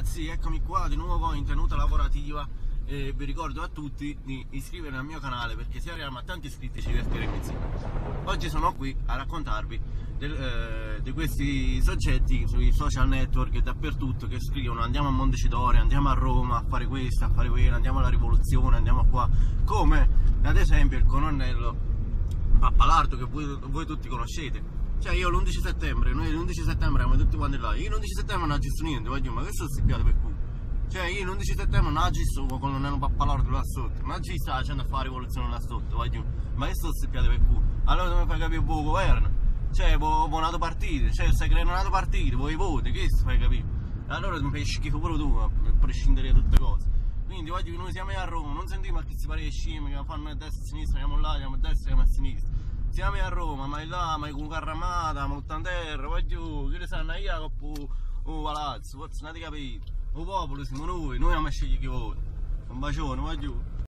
ragazzi, eccomi qua di nuovo in tenuta lavorativa e vi ricordo a tutti di iscrivervi al mio canale perché se arriviamo a tanti iscritti ci divertiremo insieme. Oggi sono qui a raccontarvi di questi soggetti sui social network e dappertutto che scrivono andiamo a Montecitorio, andiamo a Roma a fare questo, a fare quello, andiamo alla rivoluzione, andiamo qua, come ad esempio il colonnello Pappalardo che voi tutti conoscete. Cioè io l'11 settembre, noi l'11 settembre siamo tutti quanti là, io l'11 settembre non ho visto niente, voglio, ma questo si piace per cui. Cioè io l'11 settembre non ho visto con il colonnello Pappalardo là sotto, non ci sta facendo a fare rivoluzione là sotto, voglio, ma questo si piace per cui. Allora come fai capire il buon governo? Cioè voi nato partito, cioè stai creando nato partito, voi voti, che fai capire? Allora mi fai schifo pure tu, a prescindere da tutte le cose. Quindi voglio, noi siamo a Roma, non sentiamo a chi si pare le scimmie che fanno a destra e a sinistra, andiamo là, andiamo a destra, andiamo a sinistra. Siamo a Roma, ma è là, ma è con Carramata, ma con terra, voglio, che ne sanno io con un palazzo, forse non ti capito. Il popolo siamo noi abbiamo scelto chi vuole. Un bacione, voglio.